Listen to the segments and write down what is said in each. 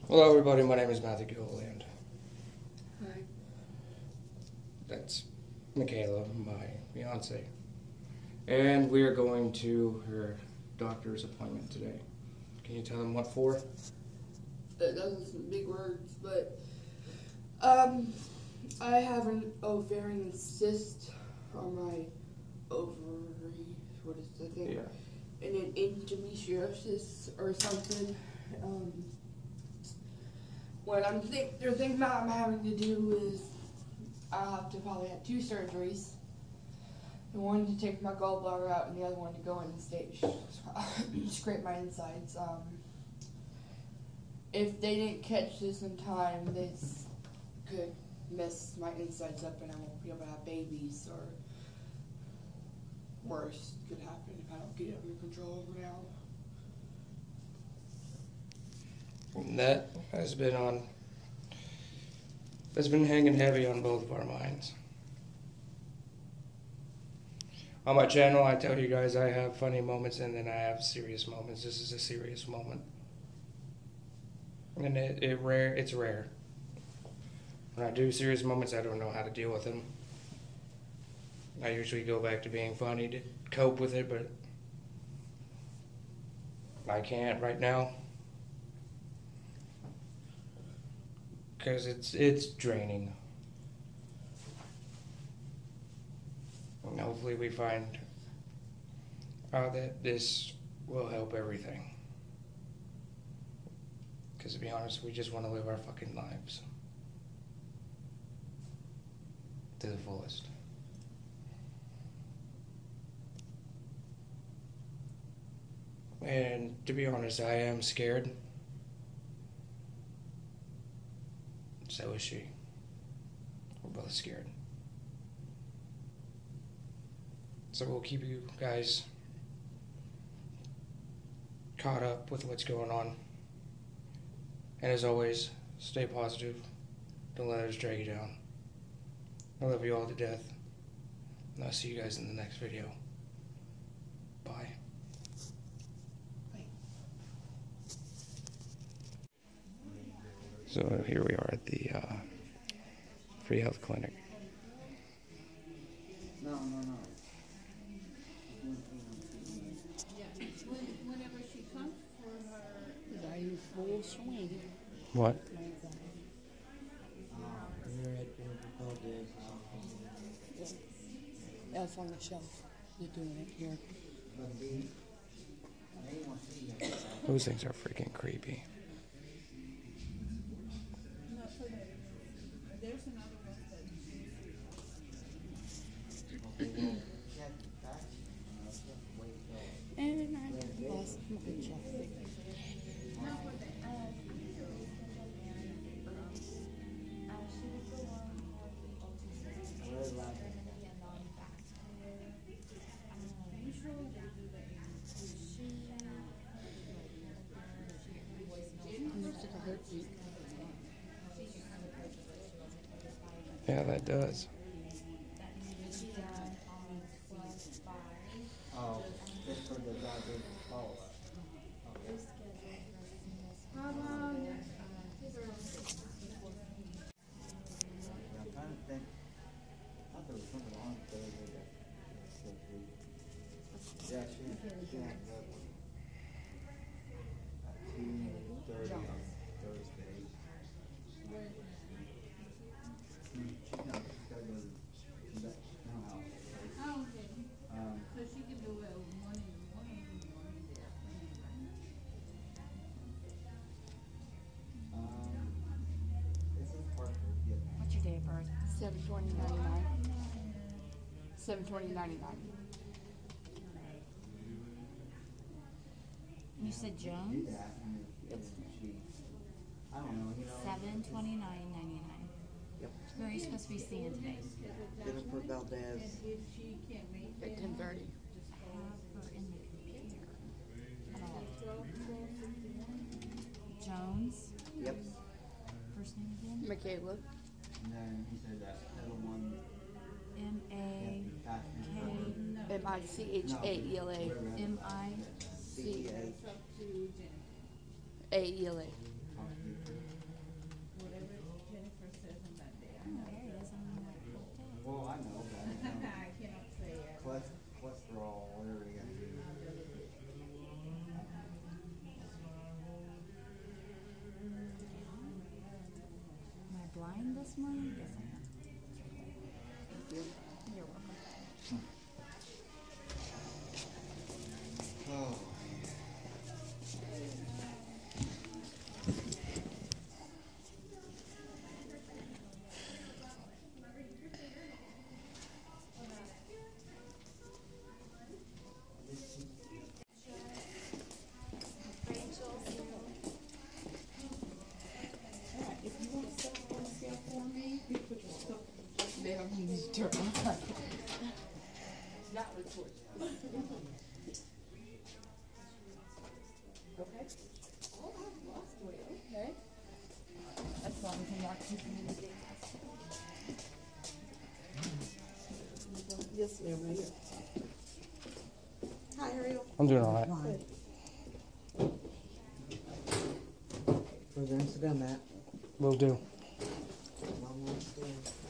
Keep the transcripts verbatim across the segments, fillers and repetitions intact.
Hello everybody, my name is Matthew Gilliland. Hi. That's Michaela, my fiance. And we are going to her doctor's appointment today. Can you tell them what for? That doesn't some big words, but um, I have an ovarian cyst on my ovary. What is the thing? Yeah. And an endometriosis or something. Um, what I'm think they're thinking about I'm having to do is I'll have to probably have two surgeries. The one to take my gallbladder out, and the other one to go in and stage scrape my insides. Um, if they didn't catch this in time, this could mess my insides up, and I won't be able to have babies, or worse could happen if I don't get it under control now. That has been on, that's been hanging heavy on both of our minds. On my channel, I tell you guys I have funny moments and then I have serious moments. This is a serious moment. And it, it rare, it's rare. When I do serious moments, I don't know how to deal with them. I usually go back to being funny to cope with it, but I can't right now. Because it's, it's draining. And hopefully we find out that this will help everything. Because to be honest, we just want to live our fucking lives to the fullest. And to be honest, I am scared. So is she. We're both scared. So we'll keep you guys caught up with what's going on. And as always, stay positive. Don't let us drag you down. I love you all to death. And I'll see you guys in the next video. Bye. So here we are at the uh, Free Health Clinic. No, no, no. Whenever she comes for her, are you full swing? What? That's on the shelf. You're doing it here. Those things are freaking creepy. There's another one that. And I lost my jacket. Yeah, that does. Oh, just for the doctor's follow-up. How long? I'm trying to think. I thought there was something on Thursday that was free. Yeah, she, she had that one. At two thirty on Thursday. She's not, she's gotta go to that town house. Oh, okay. Um, So she can do it morning, morning, morning, um, this is Parker, yeah. What's your date of birth? Seven twenty ninety nine. Seven twenty ninety nine. You said You Jones? could ask me if it's she. I don't know, you know. Seven twenty nine ninety nine. Yep. Who are you supposed to be seeing today? Jennifer Valdez. At ten thirty. Have her in the computer. Oh. Jones. Yep. First name again? Michaela. And then he said that other one. M A K M I C H A E L A. M I C A. A E L A. this morning? Yes, I am. Thank you. You're welcome. Oh. They don't use dirt on Not retort. Okay. Oh, I've lost weight. Okay. That's why we can not keep me in the day. Yes, ma'am, right here. Hi, how are you? I'm doing all right. Good. Where's your Instagram at? Will do. Mom wants to.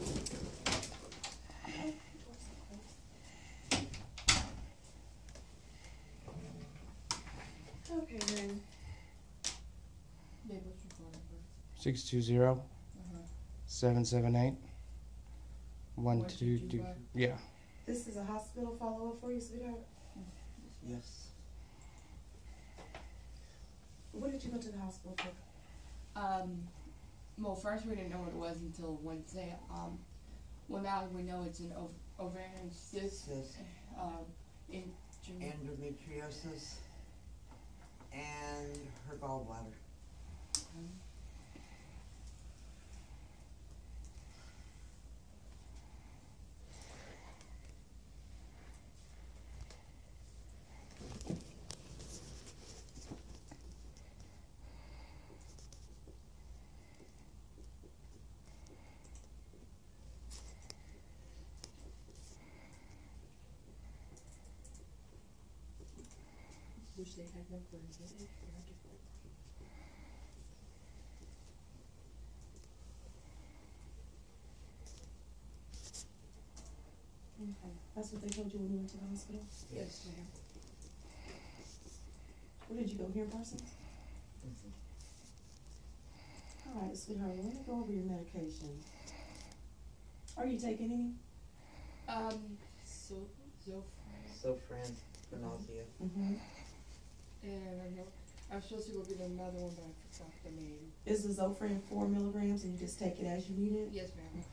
Okay, then. Babe, what's your phone number? Six two zero Uh-huh. seven seven eight one One, two two, two. five. Yeah. This is a hospital follow-up for you, sweetheart? Yes. What did you go to the hospital for? Um, well, first we didn't know what it was until Wednesday. Um, well, now we know it's an ov- ovarian cyst. Cyst. Um, in Endometriosis and her gallbladder. Wish they had no clothes. Okay. That's what they told you when you went to the hospital? Yes, ma'am. Where did you go, here in Parsons? Mhm. All right, sweetheart, let me go over your medication. Are you taking any? Um, so, so, Zofran for nausea. Mm-hmm. and I know, I was supposed to go get another one, but I forgot the name. Is the Zofran four milligrams and you just take it as you need it? Yes, ma'am.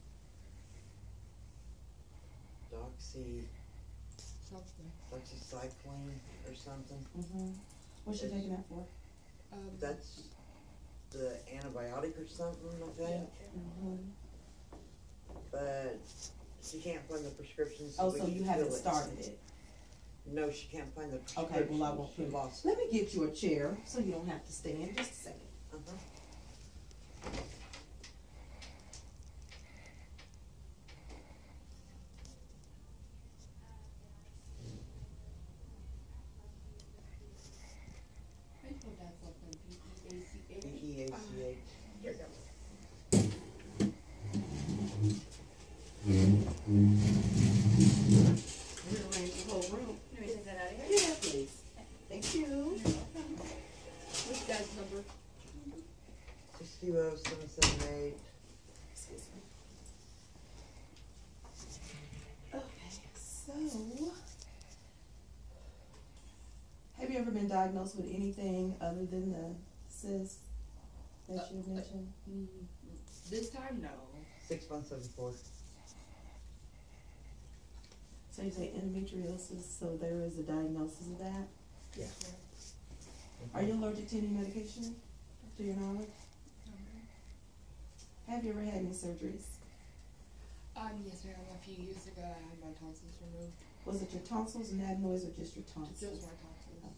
Doxy, Something. doxycycline or something. Mm-hmm. What's she taking that for? Um, That's the antibiotic or something, I think. Mm-hmm. But she can't find the prescription, so Oh, we so can you haven't fill it. started it? No, she can't find the prescription. Okay, well, I won't She put it. lost Let me get you a chair so you don't have to stand. Just a second. Uh-huh. I thought that's something, B E A C H. B E A C H. Here you go. Rearrange the whole room. Let me take that out of here. Yeah, please. Thank you. What's dad's number? Six two oh seven seven eight. Excuse me. Okay, so. Have you ever been diagnosed with anything other than the cyst that you mentioned? Mm, this time, no. Six one seven four. So you say endometriosis, so there is a diagnosis of that? Yeah. Are you allergic to any medication, to your knowledge? Have you ever had any surgeries? Um, yes, ma'am. A few years ago, I had my tonsils removed. Was it your tonsils and adenoids or just your tonsils? Just my tonsils.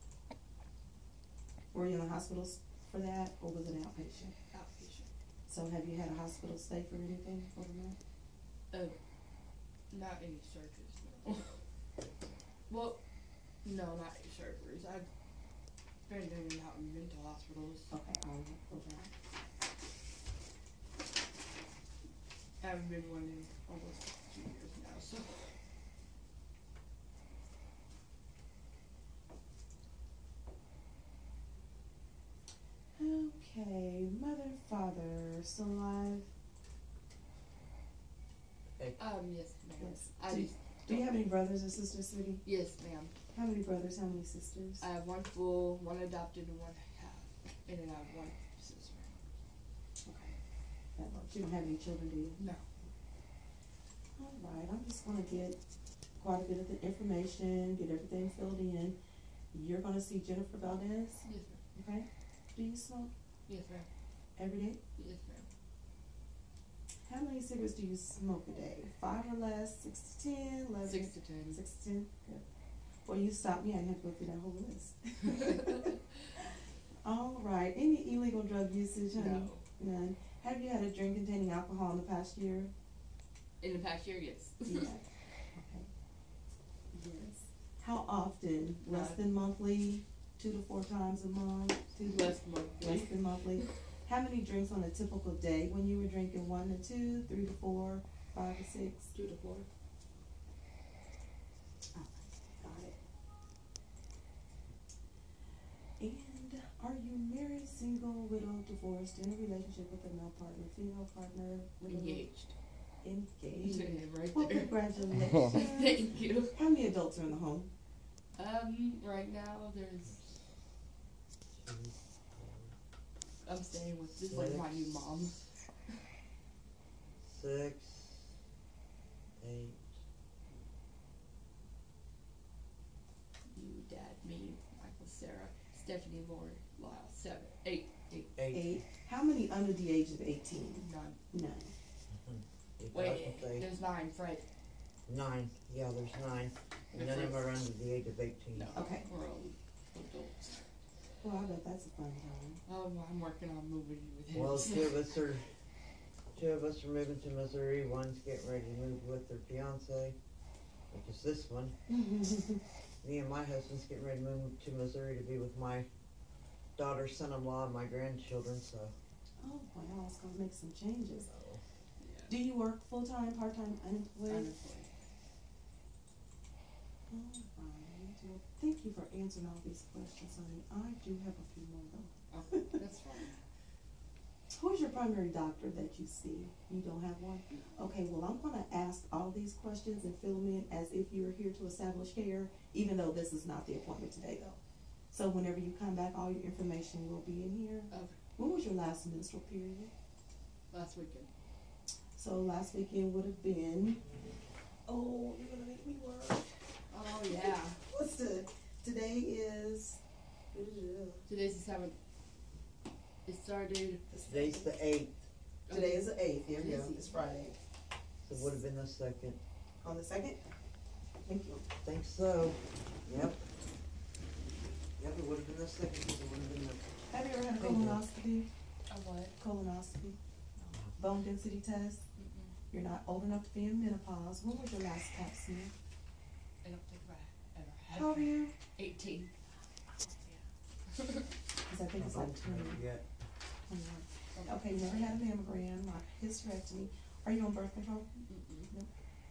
Were you in the hospitals for that, or was it outpatient? Outpatient. So have you had a hospital stay for anything overnight? Uh, not any surgeries, no. Well, no, not any surgeries. I've been in and out in mental hospitals. Okay, all right, okay. I haven't been one in almost two years now, so. Okay, mother, father, still alive? fiance? Um, yes, ma'am. Yes. I Do, just do you have any brothers or sisters, sweetie? Yes, ma'am. How many brothers? How many sisters? I have one full, one adopted, and one half, and then I have one sister. Okay. That much. You don't have any children, do you? No. All right. I'm just gonna get quite a bit of the information, get everything filled in. You're gonna see Jennifer Valdez. Yes, ma'am. Okay. Do you smoke Yes, ma'am. every day? Yes, ma'am. How many cigarettes do you smoke a day? Five or less? Six to ten? Eleven? Six to ten. Six to ten? Good. Well, you stop me. I didn't have to go through that whole list. All right. Any illegal drug usage, honey? No. None. Have you had a drink containing alcohol in the past year? In the past year, yes. Yeah. Okay. Yes. How often? Less Uh, than monthly? Two to four times a month? Two to Less monthly. Less than monthly. How many drinks on a typical day when you were drinking? One to two, three to four, five to six? Two to four. Oh, got it. And are you married, single, widowed, divorced, in a relationship with a male partner, female partner, widowed? Engaged. Engaged. Right Well, there. congratulations. Thank you. How many adults are in the home? Um, right now there's. I'm staying with this is like my new mom. Six, eight, You, Dad, me, Michael, Sarah, Stephanie, Lori, Lyle, seven, eight, eight, eight. Eight. How many under the age of eighteen? nine. None. If I Wait, can say there's nine, Fred. nine. Yeah, there's nine. And none of them are under the age of eighteen. No, Okay. we're all adults. Well, I bet that's a fun time. Um, I'm working on moving with him. Well, two of us are, two of us are moving to Missouri. One's getting ready to move with her fiance, which is this one. Me and my husband's getting ready to move to Missouri to be with my daughter, son-in-law, and my grandchildren. So, Oh, wow, it's gonna make some changes. Yeah. Do you work full-time, part-time, unemployed? Unemployed. All right. Well, thank you for answering all these questions, honey. I do have a few more though. Oh, that's fine. Who's your primary doctor that you see? You don't have one? Okay, well, I'm gonna ask all these questions and fill them in as if you're here to establish care, even though this is not the appointment today though. So whenever you come back, all your information will be in here. Okay. When was your last menstrual period? Last weekend. So last weekend would have been, oh, you're gonna make me work. Oh yeah. What's the, today is, Today's the seventh. It started. today's the eighth. Today is the eighth, yeah, yeah, Yes. it's Friday. So it would have been the second. On the second? Thank you. Think so. Yep. Yep, it would have been the second because it would have been the. Have you ever had a Thank you. colonoscopy? A what? Colonoscopy? Bone density test? Mm-mm. You're not old enough to be in menopause. When was your last pap smear? I don't think I ever had. How old are you? Eighteen. Because I think it's like twenty. Yet. twenty-one. Okay, you never had a mammogram, not hysterectomy. Are you on birth control? Mm-mm.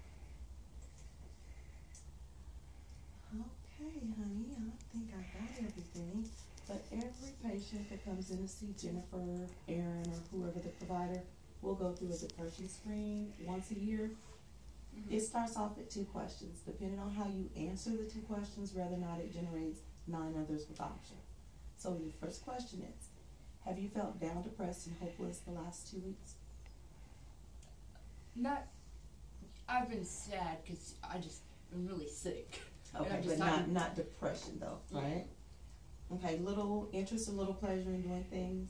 Okay, honey, I think I got everything. But every patient that comes in to see Jennifer, Aaron, or whoever the provider will go through a depression screen once a year. Mhm. It starts off with two questions. Depending on how you answer the two questions, whether or not it generates nine others with options. So your first question is, have you felt down, depressed, and hopeless the last two weeks? Not. I've been sad because I just been really sick. And Okay, I'm but just not, not- not depression though, right? Okay, little interest, a little pleasure in doing things?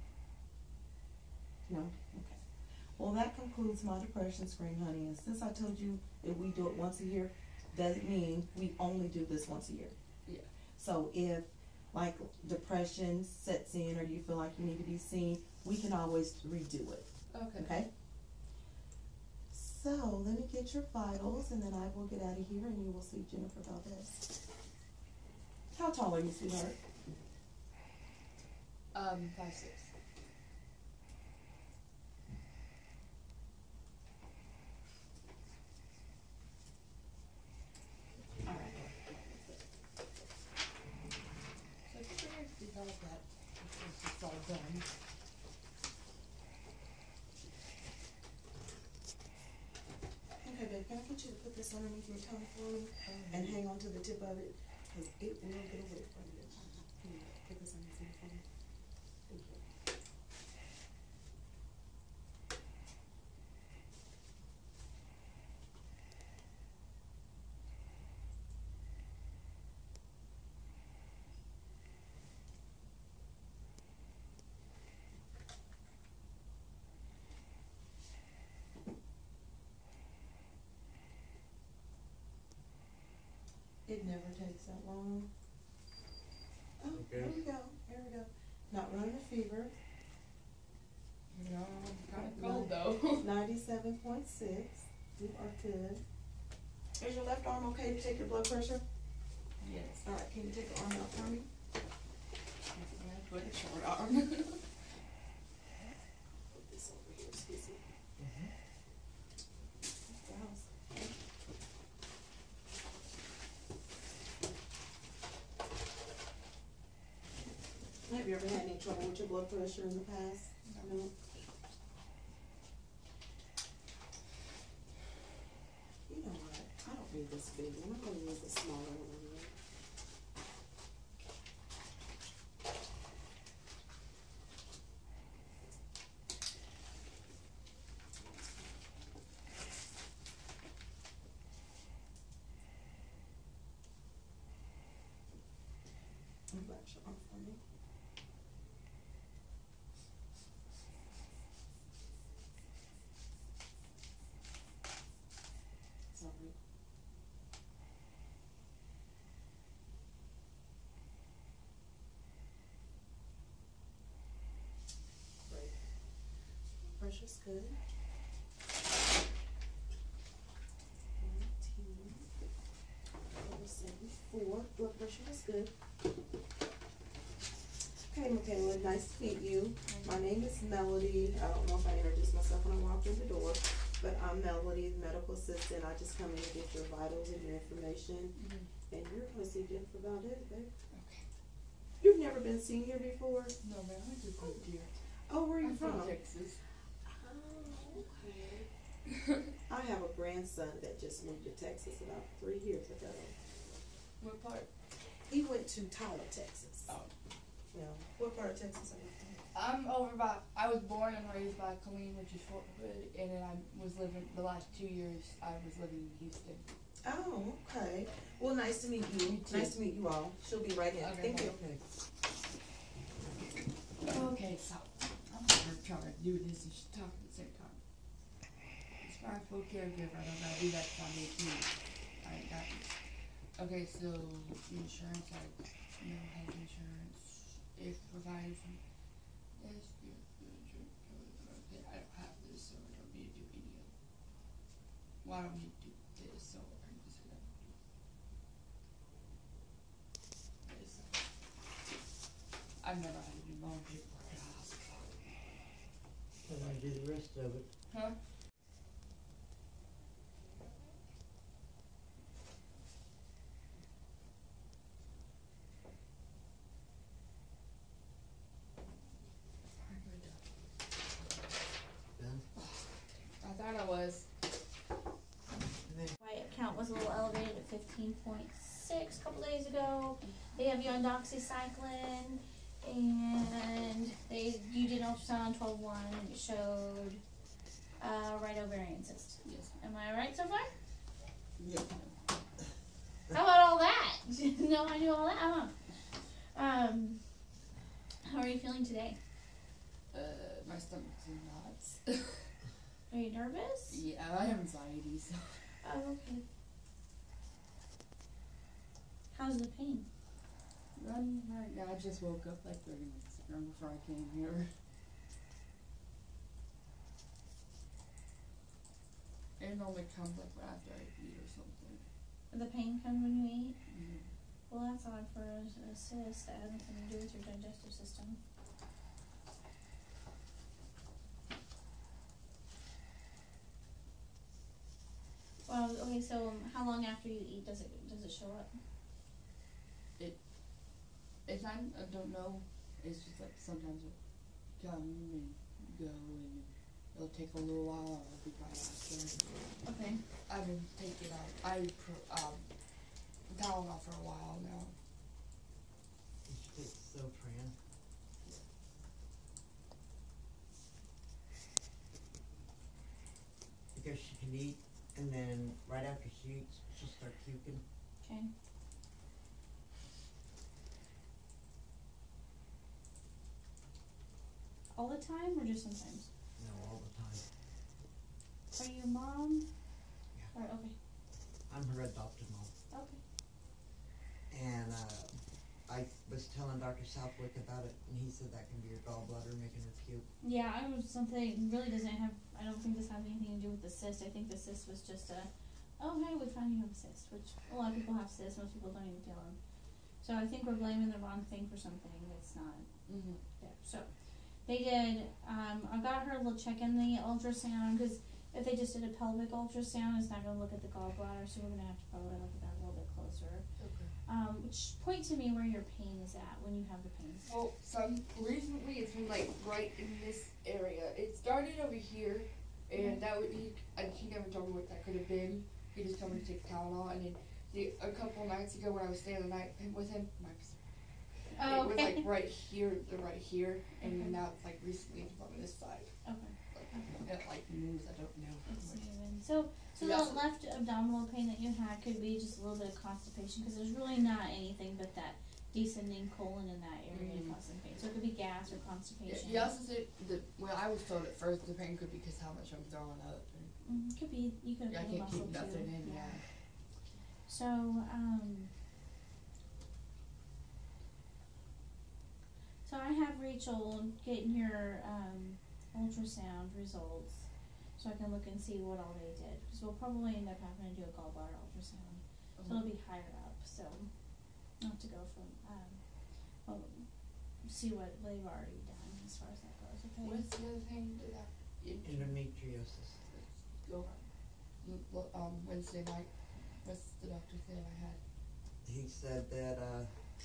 No? Okay. Well, that concludes my depression screen, honey, and since I told you that we do it once a year, doesn't mean we only do this once a year. Yeah. So if, like, depression sets in or you feel like you need to be seen, we can always redo it, Okay. okay? So, let me get your vitals, and then I will get out of here, and you will see Jennifer Valdez. How tall are you, sweetheart? Um, five six. All right. So I figured I did all that. Once it's all done. can I get you to put this underneath your tongue for me and hang on to the tip of it? Because it will get away from you. Here, put this underneath your tongue. Thank you. It never takes that long. Oh, Okay. here we go, here we go. Not running a fever, No, kind of cold though. ninety-seven point six, you are good. Is your left arm okay to take your blood pressure? Yes. All right, can you take the arm out for me? Put a short arm. Put this over here, excuse me. Browse. Have you ever had any trouble with your blood pressure in the past? No. You know what? I don't need this big one. I'm gonna use the smaller one. Relax your arm for me. Sorry. Great. Pressure's good. nineteen. Over seventy-four. Blood pressure is good. Okay, Michaela, nice to meet you. My name is Melody. I don't know if I introduced myself when I walked in the door, but I'm Melody, the medical assistant. I just come in to get your vitals and your information, and you're gonna see Jennifer Valdez, babe. Okay. You've never been seen here before? No, man, I just moved here. Oh, where are you I'm from? from Texas. Oh, okay. I have a grandson that just moved to Texas about three years ago. What part? He went to Tyler, Texas. Oh. Yeah. What part of Texas are you from? I'm over by, I was born and raised by Colleen, which is Fort Hood, and then I was living, the last two years, I was living in Houston. Oh, okay. Well, nice to meet you. You too. Nice to meet you all. She'll be right in. Okay, Thank you. Okay. Okay, so, I'm gonna try to do this and talk at the same time. Responsible caregiver, I don't gotta do that if I'm eighteen. I ain't got it. Okay, so, insurance, I, no health insurance, if provided from, yes, good, good, good, good, I don't have this, so I don't need to do any of it. Well, I don't need to do this, so I can just have to do this. I've never had to do my own paperwork at a hospital. Then I do the rest of it. Huh? Done? I thought I was. My account was a little elevated at fifteen point six a couple days ago. They have you on doxycycline, and they you did an ultrasound on twelve one, and it showed uh, right ovarian cyst. Yes. Am I right so far? Yep. How about all that? No, I knew all that, huh? Um, how are you feeling today? Uh, my stomach's in knots. Are you nervous? Yeah, I have anxiety, so. Oh, okay. How's the pain? Run right now. I just woke up like thirty minutes ago before I came here. It normally comes like right after I eat or something. The pain comes when you eat? Mm-hmm. Well, that's odd for a, a cyst. That has nothing to do with your digestive system. Well, okay, so um, how long after you eat does it does it show up? It's not, I don't know. It's just like sometimes it come and go, and it'll take a little while. I'll be right after. Okay. I've been taking um, I um, Tylenol for a while now. You should take Zofran. Because she can eat, and then right after she eats, she'll start puking. Okay. All the time or just sometimes? No, all the time. Are you a mom? Yeah. Or, okay. I'm her adopted mom. Okay. And uh, I was telling Doctor Southwick about it, and he said that can be your gallbladder making her puke. Yeah, I was something really doesn't have. I don't think this has anything to do with the cyst. I think the cyst was just a. Oh, hey, we found you have a cyst, which a lot of people have cysts. Most people don't even tell them. So I think we're blaming the wrong thing for something that's not Mm-hmm. there. So they did. Um, I got her to check in the ultrasound because if they just did a pelvic ultrasound, it's not going to look at the gallbladder. So we're going to have to probably look at that a little bit closer. Okay. Um, which point to me where your pain is at when you have the pain. Well, some recently it's been like right in this area. It started over here, and that would he. And he never told me what that could have been. He just told me to take Tylenol, and then the, a couple nights ago when I was staying the night with him, my, Oh, it was okay. like right here, the right here, and Okay. now it's like recently it's on this side. Okay. Like, it like moves. I don't know. It's moving. So, so Yeah. the left abdominal pain that you had could be just a little bit of constipation because there's really not anything but that descending colon in that area Mhm. causing pain. So it could be gas or Yeah, constipation. he also said that when I was told at first the pain could be because how much I'm throwing up. And Mm, could be. You could I have can't muscle keep nothing too. in. Yeah. So, um, so I have Rachel getting your um, ultrasound results, so I can look and see what all they did. Because we'll probably end up having to do a gallbladder ultrasound, so it'll be higher up. So I'll have to go from um, well, see what they've already done as far as that goes. Okay. What's the other thing that I Endometriosis. go on? Mm, well, Um, Wednesday night. What's the doctor said I had? He said that uh,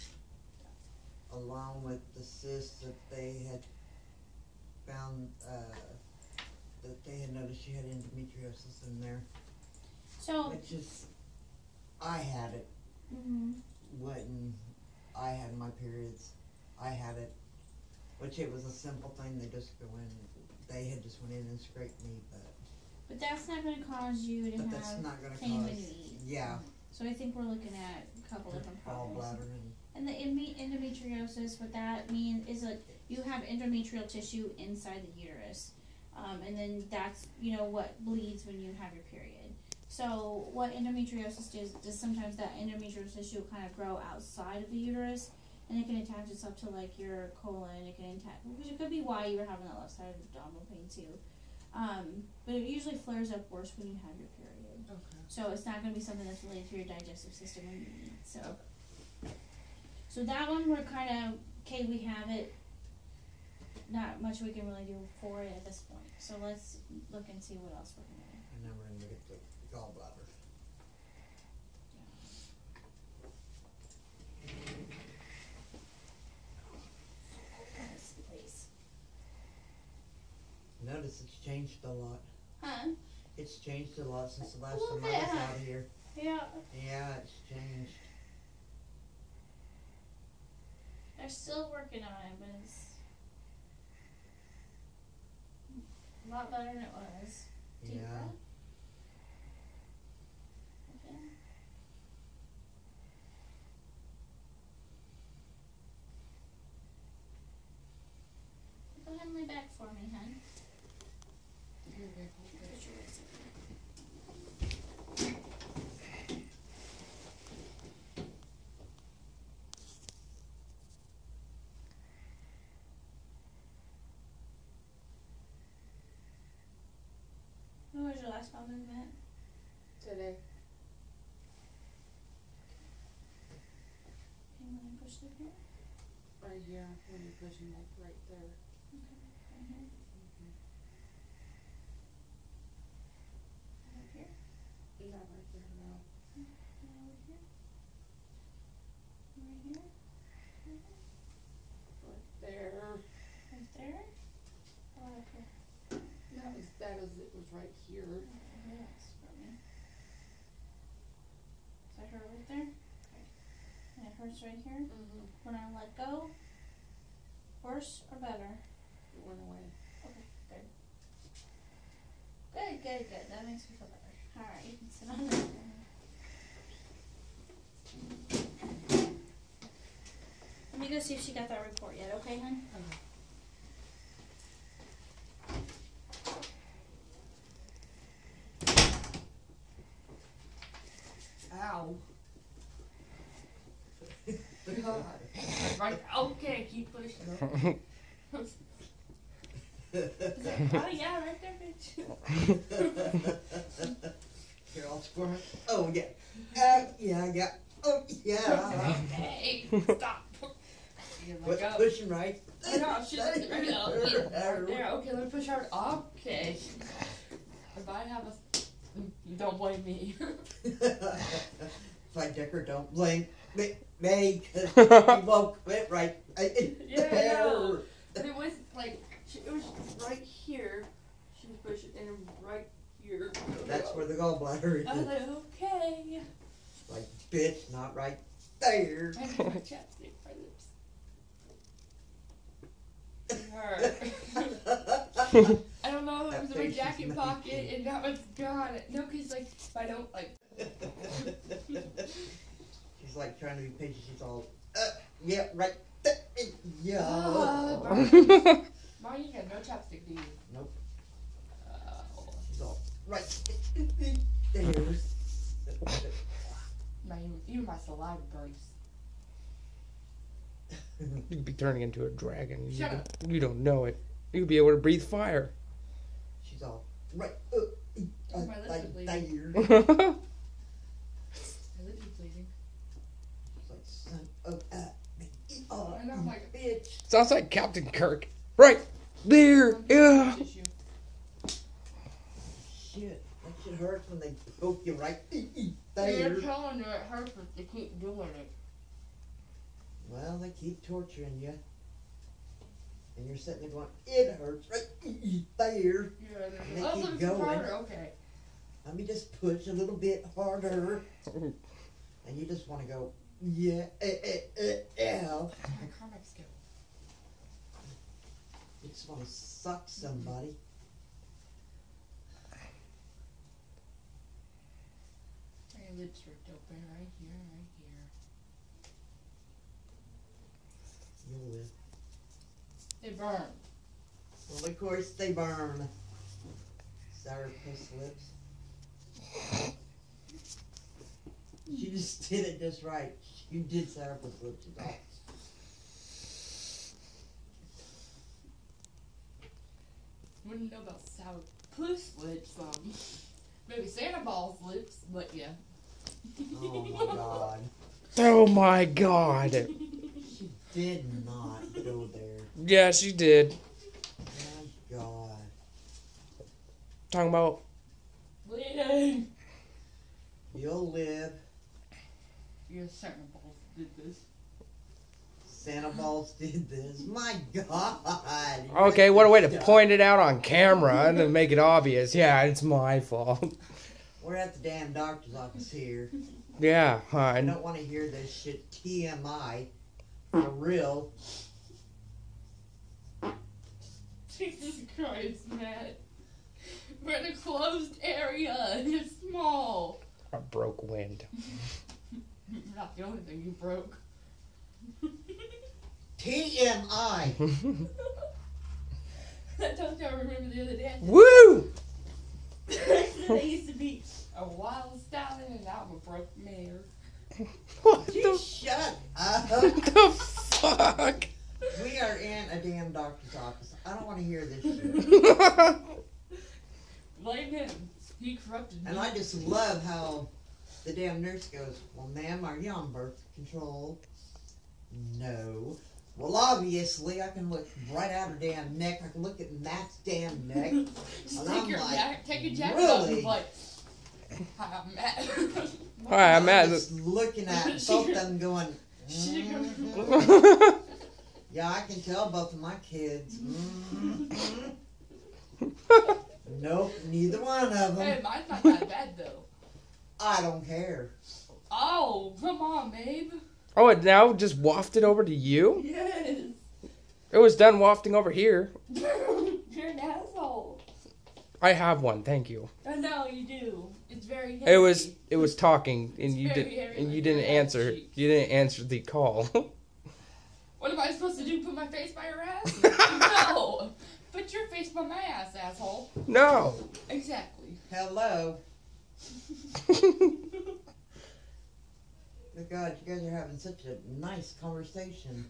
along with the cyst that they had found, uh, that they had noticed she had endometriosis in there, So. which is, I had it Mm-hmm. when I had my periods. I had it, which it was a simple thing. They just go in. They had just went in and scraped me, but But that's not going to cause you to but have that's not going to pain cause. when you eat. Yeah, So I think we're looking at a couple different problems. gallbladder and And the ende- endometriosis, what that means is that you have endometrial tissue inside the uterus. Um, and then that's, you know, what bleeds when you have your period. So what endometriosis does, does sometimes that endometrial tissue kind of grow outside of the uterus, and it can attach itself to like your colon. It can attach, which it could be why you were having that left side of abdominal pain too. Um, but it usually flares up worse when you have your period. Okay. So it's not going to be something that's related to your digestive system when you eat. So, so that one we're kind of okay. We have it. Not much we can really do for it at this point. So let's look and see what else we're gonna do. and then we're going to get the gallbladder. Yes, please. Notice it's changed a lot. Huh? It's changed a lot since the last Look time I was at out here. Yeah. Yeah, it's changed. They're still working on it, but it's a lot better than it was. Deep Yeah. breath. Okay. Go ahead and lay back for me, hon. Here, here, hold Put this. your legs up. When was your last bowel movement? Today. Okay, when I push through here. Right here. When you're pushing like right there. Okay, right here. Right up here. Is that right there now? And over here. Right here. Right here. Right there. Right there. Or up here. No, not as bad as it was right here. Yes, for me. Is that her right there? Okay. And it hurts right here. Mm-hmm. When I let go, worse or better? It went away. Okay, good. Good, good, good. That makes me feel better. Alright, you can sit on that. Let me go see if she got that report yet, okay, hon? Okay. Ow. God. That's right. Okay, keep pushing. Oh yeah, right there, bitch. You're all squirming. Oh yeah. Uh, yeah, yeah. Oh yeah. Hey, stop. You're But like, oh. pushing right. Oh, no, she's right there. Right there. Okay, let me push hard. Okay. If I have a... Don't blame me. If I Decker, don't blame me, me, cause you won't quit right. Yeah, I know. But it was like, she, it was right here. She was pushing, and it was right here. That's where the gallbladder I was is. like, okay. Like, bitch, not right there. I need my chapstick, my lips. It hurt. I don't know if it was in my That jacket face is pocket, amazing. and now it's gone. No, because, like, if I don't, like... She's like trying to be patient. She's all, uh, yeah, right there. Yeah. Uh, Mom, you got no chapstick, do you? Nope. Uh, She's all, right there. my, even my saliva burns. You could be turning into a dragon. You, Shut don't- up. you don't know it. You could be able to breathe fire. She's all, right uh, uh, My lips are like bleeding. there. Sounds My lips are bleeding. She's like, son of a, oh, And I'm like, bitch. like Captain Kirk. Right there. Yeah. tissue. Shit, that shit hurts when they poke you right They're there. telling you it hurts, but they keep doing it. Well, they keep torturing you. And you're sitting there going, it hurts right there. Yeah, And they oh, keep look, it's going. harder. Okay. Let me just push a little bit harder. And you just want to go, yeah, eh, eh, eh, eh. My comic skill. You just want to suck somebody. My lips ripped open right here, right here. You'll live. They burn. Well, of course they burn. Sourpuss lips. She just did it just right. You did sourpuss lips, you know. Wouldn't know about sour puss lips, um, maybe Santa Ball's lips, but yeah. Oh my god. Oh my god. She did not go there. Yeah, she did. My god. Talking about Bleeding. You'll live. Your Santa Balls did this. Santa Balls did this. My god. okay. What a way to point it out on camera and to make it obvious. Yeah, it's my fault. We're at the damn doctor's office here. Yeah, I hon. don't want to hear this shit. T M I. For real. Jesus Christ, Matt. We're in a closed area and it's small. A broke wind. Not the only thing you broke. T M I. I told you I remember the other day. Woo! They used to be a wild stallion and now I'm a broke mare. What Just the, shut up. what the fuck? We are in a damn doctor's office. I don't want to hear this shit. Blame him. He corrupted me. And I just love how the damn nurse goes, well, ma'am, are you on birth control? No. Well, obviously, I can look right at her damn neck. I can look at Matt's damn neck. Just And take I'm your like, jacket, take your jacket off and really? be like, hi, I'm Matt. Hi, I'm I'm Matt. just looking at both of them going, She goes, "Mhm. Yeah, I can tell both of my kids. Mhm. Nope, neither one of Hey, them. mine's not that bad though. I don't care. Oh, come on, babe. Oh, it now just wafted over to you? Yes. It was done wafting over here. You're an asshole. I have one, thank you. I know you do. It's very heavy. It was it was talking and It's you very did hairy and like you didn't your ass answer. cheeks. You didn't answer the call. What am I supposed to do? Put my face by your ass? No. Put your face by my ass, asshole. No. Exactly. Hello. Good God, you guys are having such a nice conversation.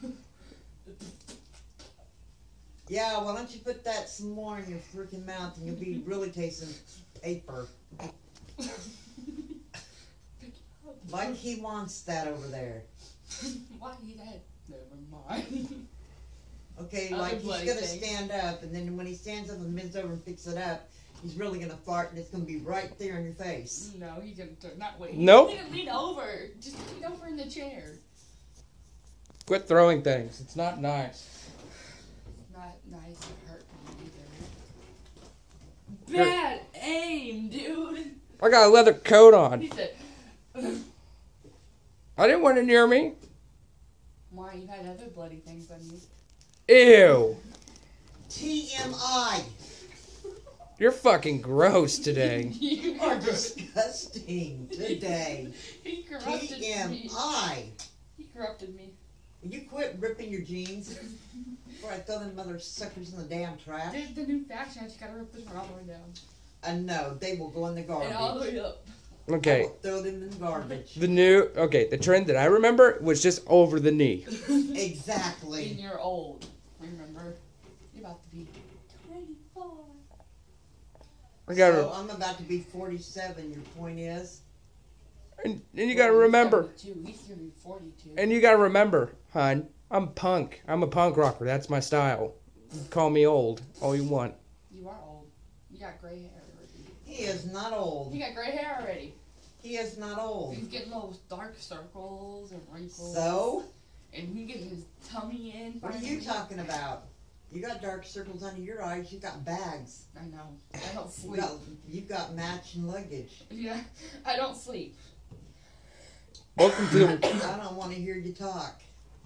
Yeah, why don't you put that some more in your freaking mouth and you'll be really tasting paper. Like he wants that over there. Why he that? Never mind. Okay, Other like he's bloody gonna thing. stand up and then when he stands up and bends over and picks it up, he's really gonna fart and it's gonna be right there in your face. No, he's gonna turn. Not wait. Nope. He's gonna lean over. Just lean over in the chair. Quit throwing things. It's not nice. Not nice to hurt me either. Bad aim, dude. I got a leather coat on. He said, I didn't want it near me. "Why you had other bloody things on you?" Ew. T M I! You're fucking gross today. You You are disgusting today. He corrupted T M me. I! He corrupted me. Will you quit ripping your jeans before I throw them mother suckers in the damn trash? There's the new faction. I just gotta rip this one all the way down Uh, no, they will go in the and all the garbage. way up. I Okay. will throw them in the garbage. The new okay, the trend that I remember was just over the knee. And Exactly. you're old. Remember? You're about to be twenty-four. I gotta So I'm about to be forty-seven, your point is? and, and you gotta remember seventy-two. He's gonna be forty-two. and you gotta remember, hon, I'm punk. I'm a punk rocker. That's my style. You can call me old all you want. You are old. You got gray hair already. He is not old. You got gray hair already. He is not old. He's getting those dark circles and wrinkles. So? And he getting his tummy in. What are you finally. talking about? You got dark circles under your eyes. You got bags. I know. I don't You sleep. got, you got matching luggage. Yeah, I don't sleep. Welcome to the I don't want to hear you talk.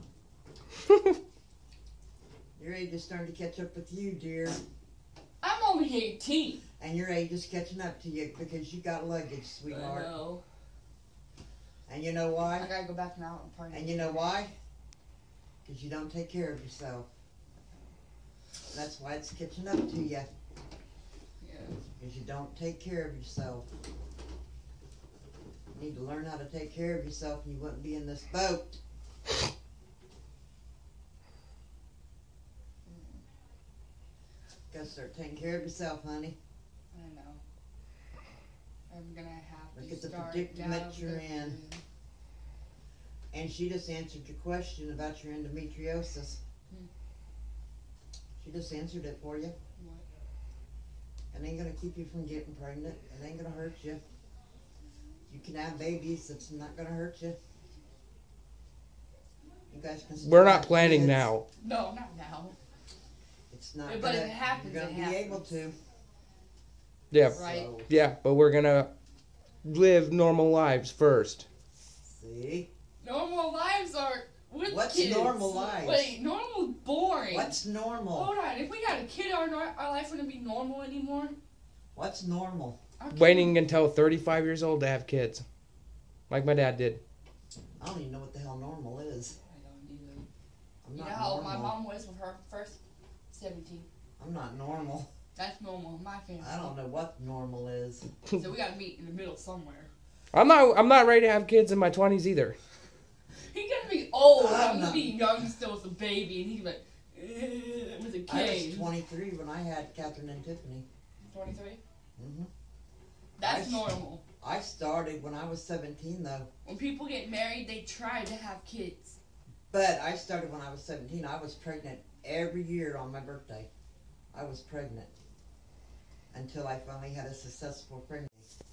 Your age is starting to catch up with you, dear. I'm only eighteen. And your age is catching up to you because you got luggage, I sweetheart. know. And you know I why? gotta go back now and party. And you know why? Because you don't take care of yourself. That's why it's catching up to you. Yeah. Because you don't take care of yourself. You need to learn how to take care of yourself and you wouldn't be in this boat. Gotta start taking care of yourself, honey. I know. I'm gonna have Look to at the start predicament now you're because- in. And she just answered your question about your endometriosis. Hmm. She just answered it for you. What? It ain't gonna keep you from getting pregnant. It ain't gonna hurt you. You can have babies. It's not gonna hurt you. You guys can still We're not have planning kids. now. No, not now. It's not. But gonna, if it happens, you're gonna it be able happens. to. Yeah. Right. So, Yeah, but we're gonna live normal lives first. see, Normal lives are with What's kids. normal lives? Wait, normal is boring. what's normal? Hold on. If we got a kid, our nor- our life wouldn't be normal anymore. What's normal? Our kid- Waiting until thirty-five years old to have kids, like my dad did. I don't even know what the hell normal is. I don't either. I'm You not know how old normal. my mom was with her first? seventeen. I'm not normal. That's normal in my family. I don't know what normal is. So we gotta meet in the middle somewhere. I'm not. I'm not ready to have kids in my twenties either. He's gonna be old. I'm I'm gonna not- be young still as a baby, and he's like "Eh," with a I was cane. twenty-three when I had Catherine and Tiffany. twenty-three. hmm That's I- normal. I started when I was seventeen though. When people get married, they try to have kids. But I started when I was seventeen. I was pregnant every year on my birthday. I was pregnant. Until I finally had a successful pregnancy.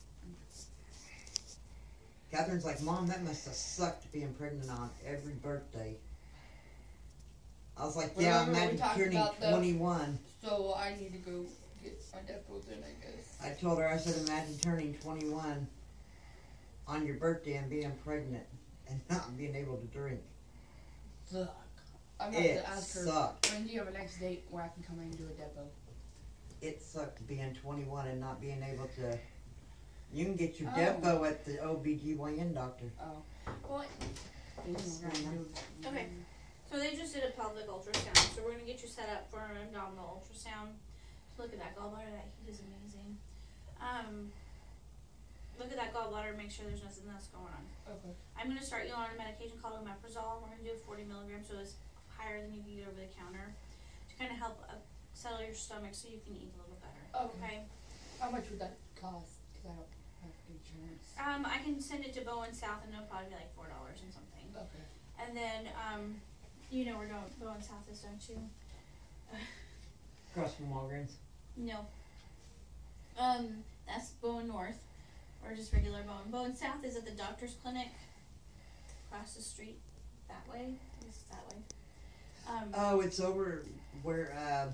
Catherine's like, Mom, that must have sucked being pregnant on every birthday. I was like, yeah, Remember we imagine talked turning about the- twenty-one. So I need to go get my depo then, I guess. I told her, I said, imagine turning twenty-one on your birthday and being pregnant and not being able to drink. Suck. I'm gonna It have to ask her, sucked. when do you have a next date where I can come in and do a depo? It sucked being twenty-one and not being able to. You can get your Oh. depo at the O B G Y N doctor. Oh. Well, Mm-hmm. okay. So they just did a pelvic ultrasound, so we're gonna get you set up for an abdominal ultrasound. Look at that gallbladder, that heat is amazing. Um, look at that gallbladder, make sure there's nothing else going on. Okay. I'm gonna start you on a medication called omeprazole. We're gonna do forty milligrams, so it's higher than you can get over the counter, to kind of help uh, settle your stomach so you can eat a little better. Okay. How much would that cost? Cause I don't have insurance. Um, I can send it to Bowen South, and it'll probably be like four dollars and something. Okay. And then, um, you know where Bowen Bowen South is, don't you? Across from Walgreens. No. Um, that's Bowen North, or just regular Bowen. Bowen South is at the doctor's clinic, across the street, that way. It's that way. Um, Oh, it's over where, uh,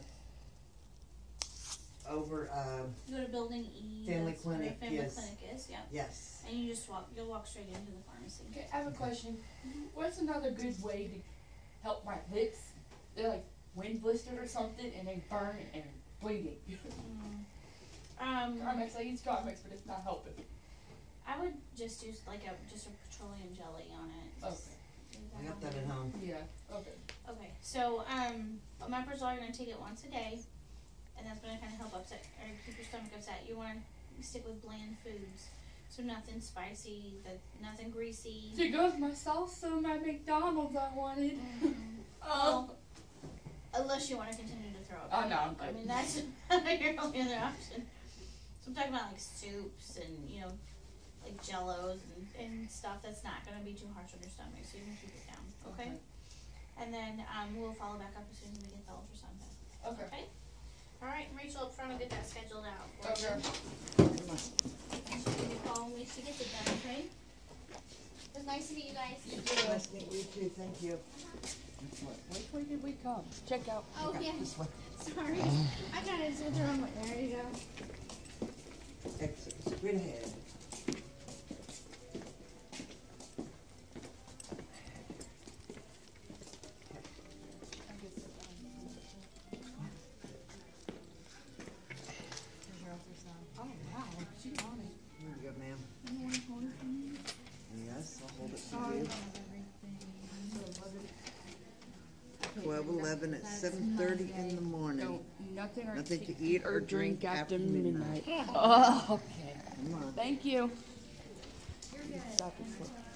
over, uh, you go to Building E. Family that's where the Clinic, Family yes. Clinic is, yeah. yes. And you just walk, you'll walk straight into the pharmacy. Okay, I have a question. What's another good way to help my lips? They're like wind blistered or something, and they burn and bleeding. Mm. Um, Carmex, I use Carmex, but it's not helping. I would just use like a, just a petroleum jelly on it. Okay. I got that at home. Yeah. Okay. Okay, so, um, omeprazole, you're gonna take it once a day, and that's gonna kinda help upset, or keep your stomach upset. You wanna stick with bland foods, so nothing spicy, that, nothing greasy. There goes my salsa and my McDonald's I wanted. Oh. Unless you wanna continue to throw up. Oh, no, I'm I good. mean, that's your only other option. So I'm talking about like soups and, you know, like jellos and, and stuff that's not gonna be too harsh on your stomach, so you can keep it down, okay? And then, um, we'll follow back up as soon as we get the ultrasound back. Okay. Okay? Alright, Rachel up front will get that scheduled out for Okay. you. You can call me to get it done, okay? It was nice to meet you guys. Nice to meet you too, thank you. Which way did we come? Check out. Oh, yeah, This way. sorry. I got it, it's the wrong way. There you go. Exit straight ahead. Oh wow, she on it. Here you go, ma'am. Yes, I'll hold it for you. Twelve eleven at seven thirty in the morning. Don't, nothing or Nothing to eat or drink after midnight. Oh, okay. Come on. Thank you. Stop it.